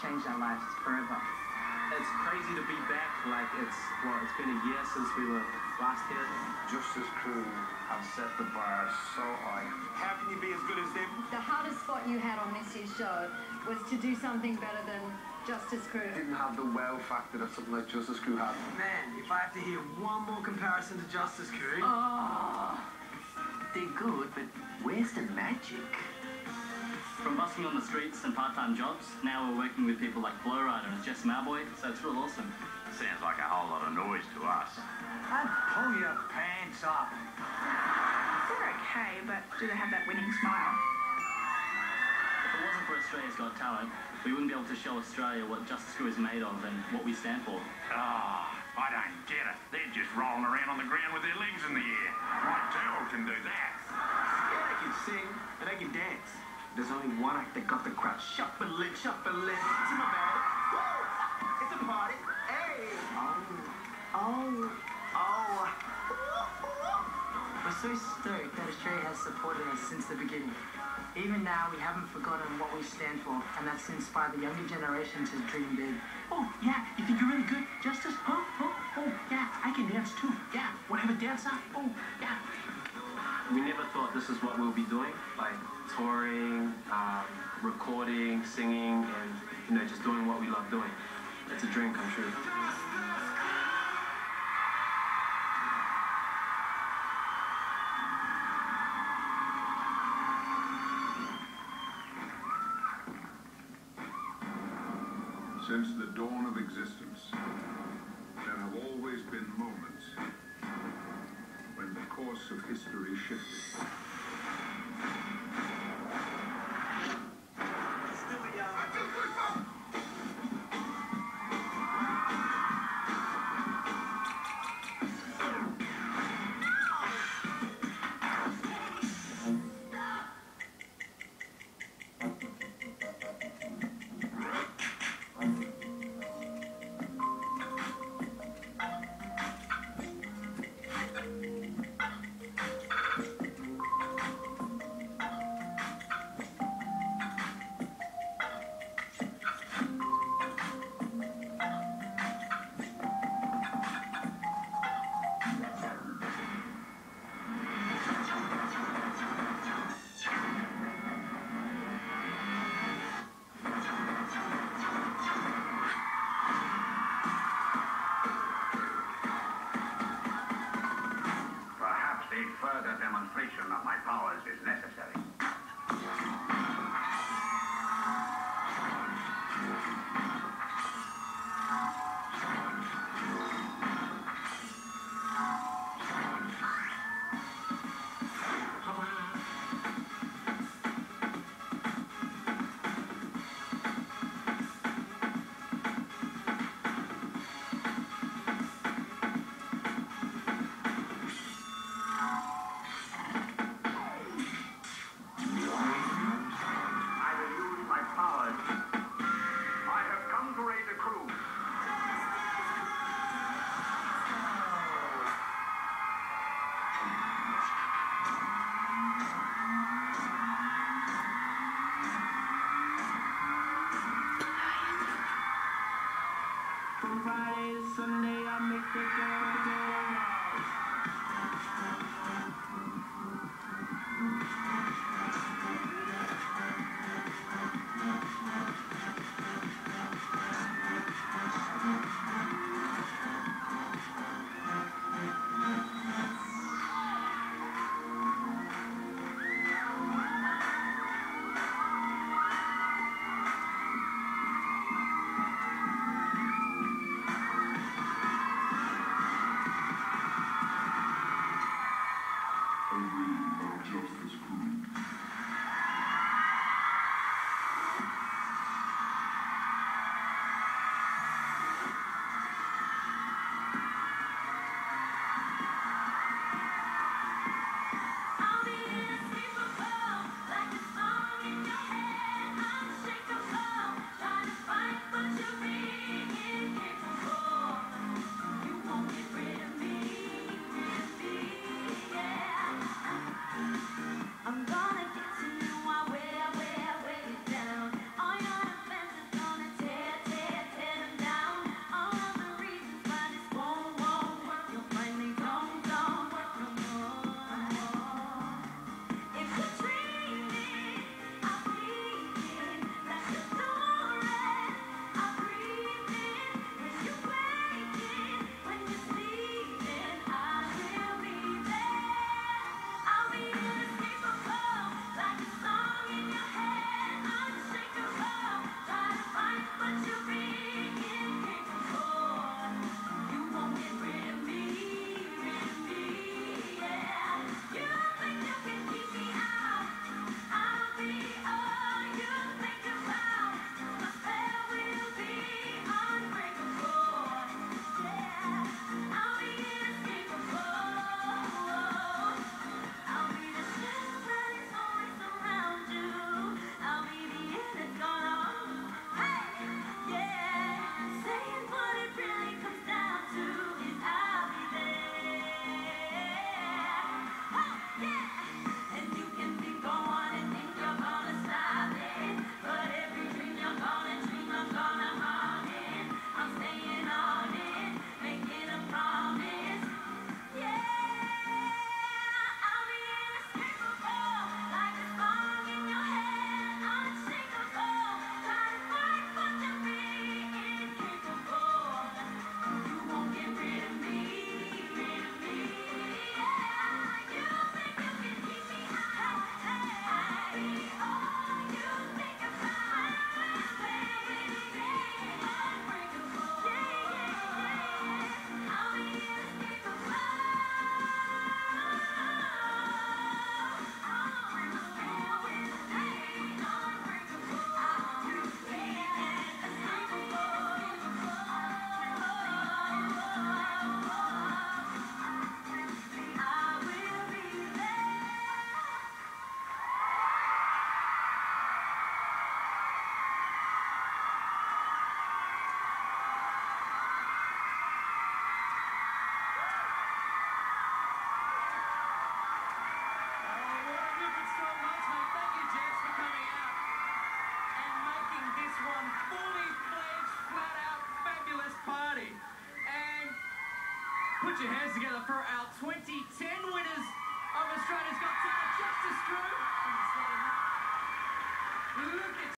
changed our lives forever. It's crazy to be back. Like, it's been a year since we were last here. Justice Crew have set the bar so high. How can you be as good as them? The hardest spot you had on this year's show was to do something better than Justice Crew. Didn't have the wow factor that something like Justice Crew had. Man, if I have to hear one more comparison to Justice Crew... Oh, they're good, but where's the magic? From busking on the streets and part-time jobs, now we're working with people like Flowrider and Jess Mauboy, so it's real awesome. Sounds like a whole lot of noise to us. And pull your pants up. They're okay, but do they have that winning smile? If it wasn't for Australia's Got Talent, we wouldn't be able to show Australia what Justice Crew is made of and what we stand for. I don't get it. They're just rolling around on the ground with their legs in the air. My Terrell can do that. Yeah, they can sing and they can dance. There's only one act that got the crowd shuffling, shuffling. See my bad? Woo! It's a party. Hey! Oh. We're so stoked that Australia has supported us since the beginning. Even now, we haven't forgotten what we stand for, and that's to inspire the younger generation to dream big. Oh, yeah, you think you're really good, Justice? Huh? Oh, yeah, I can dance too. Yeah, wanna have a dance off? Oh, yeah. We never thought this is what we'll be doing, like touring, recording, singing, and just doing what we love doing. It's a dream come true. Since the dawn of existence, there have always been moments when the course of history shifted. Further demonstration of my powers is necessary. From Friday to Sunday, I make the go. Put your hands together for our 2010 winners of Australia's Got Talent, Justice Crew. Look at